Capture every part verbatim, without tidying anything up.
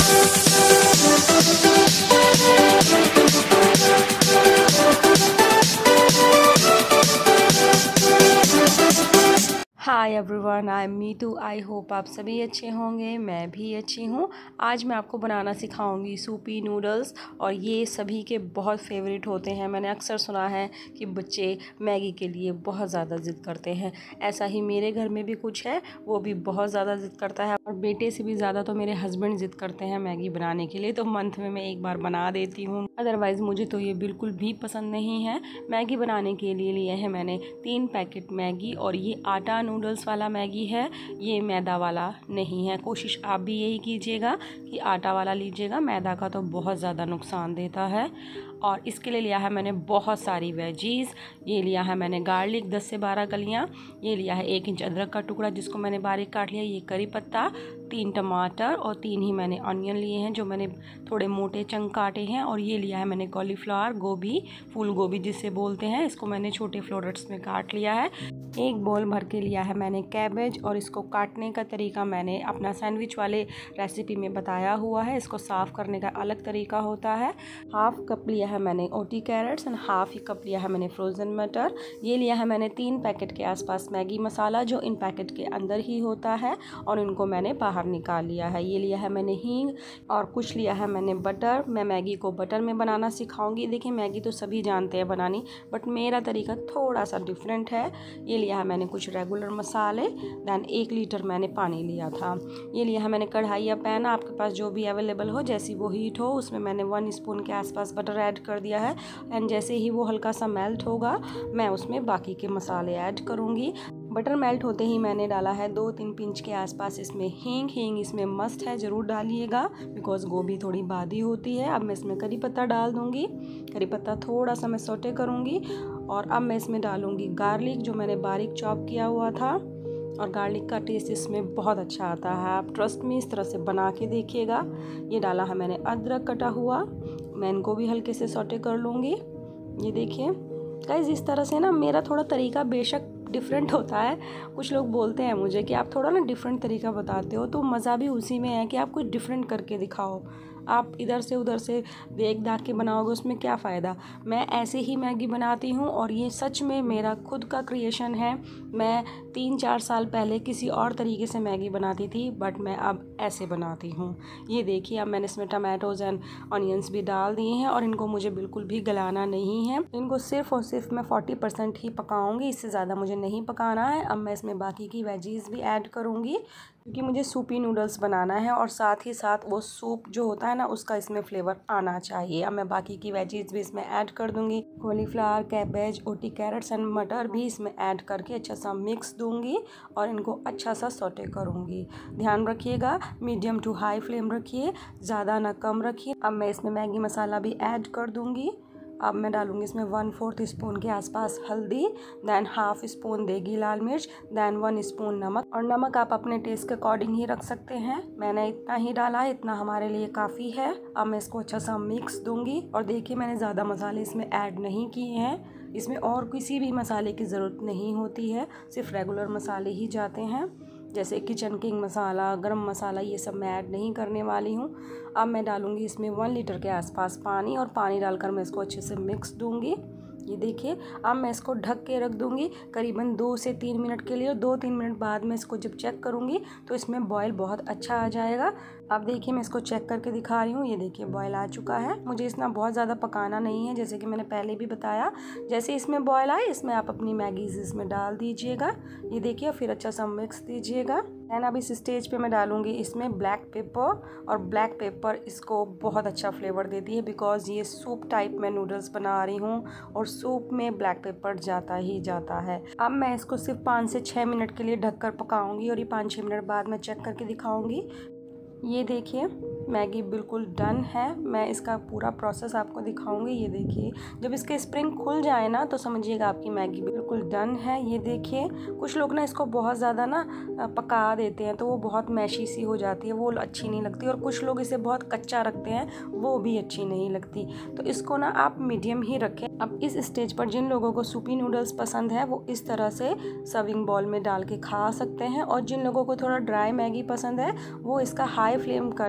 Hi everyone, I am Meetu. I hope आप सभी अच्छे होंगे। मैं भी अच्छी हूँ। आज मैं आपको बनाना सिखाऊंगी सूपी नूडल्स, और ये सभी के बहुत फेवरेट होते हैं। मैंने अक्सर सुना है कि बच्चे मैगी के लिए बहुत ज़्यादा ज़िद करते हैं। ऐसा ही मेरे घर में भी कुछ है, वो भी बहुत ज़्यादा ज़िद करता है, और बेटे से भी ज़्यादा तो मेरे हस्बैंड ज़िद करते हैं मैगी बनाने के लिए। तो मंथ में मैं एक बार बना देती हूँ, अदरवाइज़ मुझे तो ये बिल्कुल भी पसंद नहीं है। मैगी बनाने के लिए लिए हैं मैंने तीन पैकेट मैगी, और ये आटा नूडल्स वाला मैगी है, ये मैदा वाला नहीं है। कोशिश आप भी यही कीजिएगा कि आटा वाला लीजिएगा, मैदा का तो बहुत ज़्यादा नुकसान देता है। और इसके लिए लिया है मैंने बहुत सारी वेजीज़। ये लिया है मैंने गार्लिक दस से बारह कलियाँ, ये लिया है एक इंच अदरक का टुकड़ा जिसको मैंने बारीक काट लिया, ये करी पत्ता, तीन टमाटर और तीन ही मैंने ऑनियन लिए हैं जो मैंने थोड़े मोटे चंक काटे हैं, और ये लिया है मैंने कॉलीफ्लावर, गोभी, फूल गोभी जिसे बोलते हैं, इसको मैंने छोटे फ्लोरेट्स में काट लिया है। एक बोल भर के लिया है मैंने कैबेज, और इसको काटने का तरीका मैंने अपना सैंडविच वाले रेसिपी में बताया हुआ है। इसको साफ़ करने का अलग तरीका होता है। हाफ कप लिया है मैंने ओटी कैरेट्स एंड हाफ ही कप लिया है मैंने फ्रोज़न मटर। ये लिया है मैंने तीन पैकेट के आसपास मैगी मसाला जो इन पैकेट के अंदर ही होता है, और इनको मैंने बाहर निकाल लिया है। ये लिया है मैंने हींग, और कुछ लिया है मैंने बटर। मैं मैगी को बटर में बनाना सिखाऊंगी। देखिए, मैगी तो सभी जानते हैं बनानी, बट मेरा तरीका थोड़ा सा डिफरेंट है। ये लिया है मैंने कुछ रेगुलर मसाले, दैन एक लीटर मैंने पानी लिया था। ये लिया है मैंने कढ़ाई या पैन, आपके पास जो भी अवेलेबल हो, जैसी वो हीट हो, उसमें मैंने वन स्पून के आसपास बटर ऐड कर दिया है। एंड जैसे ही वो हल्का सा मेल्ट होगा, मैं उसमें बाकी के मसाले ऐड करूँगी। बटर मेल्ट होते ही मैंने डाला है दो तीन पिंच के आसपास इसमें हींग। हींग इसमें मस्ट है, ज़रूर डालिएगा, बिकॉज गोभी थोड़ी बादी होती है। अब मैं इसमें करी पत्ता डाल दूँगी। करी पत्ता थोड़ा सा मैं सौटे करूँगी, और अब मैं इसमें डालूँगी गार्लिक जो मैंने बारीक चॉप किया हुआ था, और गार्लिक का टेस्ट इसमें बहुत अच्छा आता है। आप ट्रस्ट में इस तरह से बना के देखिएगा। ये डाला है मैंने अदरक कटा हुआ, मैं इनको भी हल्के से सौटे कर लूँगी। ये देखिए गाइस, इस तरह से ना मेरा थोड़ा तरीका बेशक डिफरेंट होता है। कुछ लोग बोलते हैं मुझे कि आप थोड़ा ना डिफरेंट तरीका बताते हो, तो मज़ा भी उसी में है कि आप कुछ डिफरेंट करके दिखाओ। आप इधर से उधर से देख दाख के बनाओगे, उसमें क्या फ़ायदा। मैं ऐसे ही मैगी बनाती हूँ, और ये सच में मेरा खुद का क्रिएशन है। मैं तीन चार साल पहले किसी और तरीके से मैगी बनाती थी, बट मैं अब ऐसे बनाती हूँ। ये देखिए, अब मैंने इसमें टमाटोज़ एंड ऑनियंस भी डाल दिए हैं, और इनको मुझे बिल्कुल भी गलाना नहीं है। इनको सिर्फ और सिर्फ मैं फोर्टी परसेंट ही पकाऊँगी, इससे ज़्यादा मुझे नहीं पकाना है। अब मैं इसमें बाकी की वेजीज़ भी ऐड करूँगी, क्योंकि मुझे सूपी नूडल्स बनाना है, और साथ ही साथ वो सूप जो होता है ना, उसका इसमें फ्लेवर आना चाहिए। अब मैं बाकी की वेजीज भी इसमें ऐड कर दूंगी। कॉलीफ्लावर, कैबेज, ओटी कैरेट्स एंड मटर भी इसमें ऐड करके अच्छा सा मिक्स दूंगी, और इनको अच्छा सा सौटे करूंगी। ध्यान रखिएगा, मीडियम टू हाई फ्लेम रखिए, ज़्यादा ना कम रखिए। अब मैं इसमें मैगी मसाला भी ऐड कर दूंगी। अब मैं डालूंगी इसमें वन फोर्थ स्पून के आसपास हल्दी, दैन हाफ स्पून देगी लाल मिर्च, दैन वन स्पून नमक, और नमक आप अपने टेस्ट के अकॉर्डिंग ही रख सकते हैं। मैंने इतना ही डाला है, इतना हमारे लिए काफ़ी है। अब मैं इसको अच्छा सा मिक्स दूंगी, और देखिए मैंने ज़्यादा मसाले इसमें ऐड नहीं किए हैं। इसमें और किसी भी मसाले की ज़रूरत नहीं होती है, सिर्फ रेगुलर मसाले ही जाते हैं, जैसे किचन किंग मसाला, गरम मसाला, ये सब मैं ऐड नहीं करने वाली हूँ। अब मैं डालूँगी इसमें वन लीटर के आसपास पानी, और पानी डालकर मैं इसको अच्छे से मिक्स दूँगी। ये देखिए, अब मैं इसको ढक के रख दूँगी करीबन दो से तीन मिनट के लिए, और दो तीन मिनट बाद में इसको जब चेक करूँगी तो इसमें बॉयल बहुत अच्छा आ जाएगा। अब देखिए, मैं इसको चेक करके दिखा रही हूँ। ये देखिए, बॉयल आ चुका है। मुझे इसमें बहुत ज़्यादा पकाना नहीं है, जैसे कि मैंने पहले भी बताया। जैसे इसमें बॉयल आए, इसमें आप अपनी मैगीज़ इसमें डाल दीजिएगा। ये देखिए, फिर अच्छा सा मिक्स दीजिएगा। एंड अब इस स्टेज पे मैं डालूँगी इसमें ब्लैक पेपर, और ब्लैक पेपर इसको बहुत अच्छा फ्लेवर देती है, बिकॉज़ ये सूप टाइप में नूडल्स बना रही हूँ, और सूप में ब्लैक पेपर जाता ही जाता है। अब मैं इसको सिर्फ पाँच से छः मिनट के लिए ढककर पकाऊंगी, और ये पाँच छः मिनट बाद मैं चेक करके दिखाऊंगी। ये देखिए, मैगी बिल्कुल डन है। मैं इसका पूरा प्रोसेस आपको दिखाऊंगी। ये देखिए, जब इसके स्प्रिंग खुल जाए ना, तो समझिएगा आपकी मैगी बिल्कुल डन है। ये देखिए, कुछ लोग ना इसको बहुत ज़्यादा ना पका देते हैं, तो वो बहुत मैशी सी हो जाती है, वो अच्छी नहीं लगती। और कुछ लोग इसे बहुत कच्चा रखते हैं, वो भी अच्छी नहीं लगती। तो इसको ना आप मीडियम ही रखें। अब इस स्टेज पर जिन लोगों को सूपी नूडल्स पसंद है, वो इस तरह से सर्विंग बॉल में डाल के खा सकते हैं, और जिन लोगों को थोड़ा ड्राई मैगी पसंद है, वो इसका हाई फ्लेम करके इसका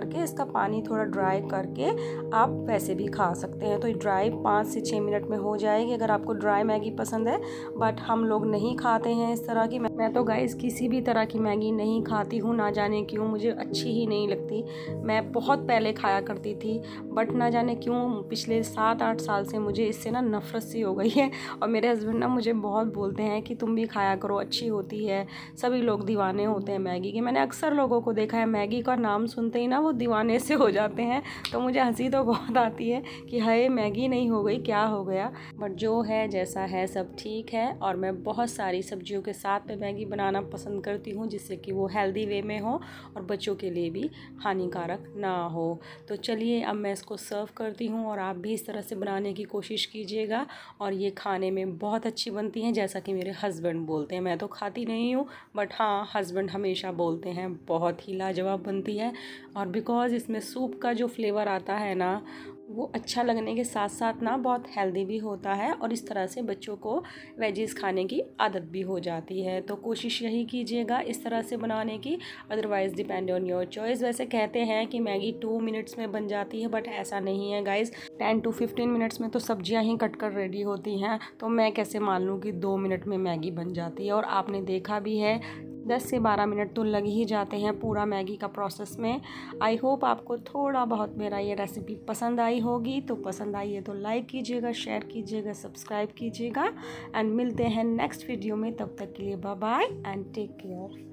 पानी थोड़ा ड्राई करके आप वैसे भी खा सकते हैं। तो ड्राई पाँच से छः मिनट में हो जाएगी अगर आपको ड्राई मैगी पसंद है। बट हम लोग नहीं खाते हैं इस तरह की। मैं तो गाइस किसी भी तरह की मैगी नहीं खाती हूँ, ना जाने क्यों, मुझे अच्छी ही नहीं लगती। मैं बहुत पहले खाया करती थी बट ना जाने क्यों पिछले सात आठ साल से मुझे इससे ना नफ़रत सी हो गई है। और मेरे हस्बैंड ना मुझे बहुत बोलते हैं कि तुम भी खाया करो, अच्छी होती है। सभी लोग दीवाने होते हैं मैगी के। मैंने अक्सर लोगों को देखा है मैगी का नाम सुनते ही ना वो दीवाने से हो जाते हैं। तो मुझे हंसी तो बहुत आती है कि हाय मैगी नहीं हो गई, क्या हो गया। बट जो है जैसा है सब ठीक है। और मैं बहुत सारी सब्जियों के साथ में मैगी बनाना पसंद करती हूँ जिससे कि वो हेल्दी वे में हो और बच्चों के लिए भी हानिकारक ना हो। तो चलिए अब मैं इसको सर्व करती हूँ और आप भी इस तरह से बनाने की कोशिश कीजिएगा। और ये खाने में बहुत अच्छी बनती हैं जैसा कि मेरे हस्बैंड बोलते हैं। मैं तो खाती नहीं हूँ बट हाँ हस्बैंड हमेशा बोलते हैं बहुत ही लाजवाब बनती है। और बिकॉज़ इसमें सूप का जो फ्लेवर आता है ना वो अच्छा लगने के साथ साथ ना बहुत हेल्दी भी होता है। और इस तरह से बच्चों को वेजीज खाने की आदत भी हो जाती है। तो कोशिश यही कीजिएगा इस तरह से बनाने की, otherwise depend on your choice. वैसे कहते हैं कि मैगी टू मिनट्स में बन जाती है बट ऐसा नहीं है guys. Ten to fifteen minutes में तो सब्जियां ही कट कर रेडी होती हैं। तो मैं कैसे मान लूँ कि दो मिनट में मैगी बन जाती है। और आपने देखा भी है दस से बारह मिनट तो लग ही जाते हैं पूरा मैगी का प्रोसेस में। आई होप आपको थोड़ा बहुत मेरा ये रेसिपी पसंद आई होगी। तो पसंद आई है तो लाइक कीजिएगा, शेयर कीजिएगा, सब्सक्राइब कीजिएगा। एंड मिलते हैं नेक्स्ट वीडियो में। तब तक के लिए bye bye and take care.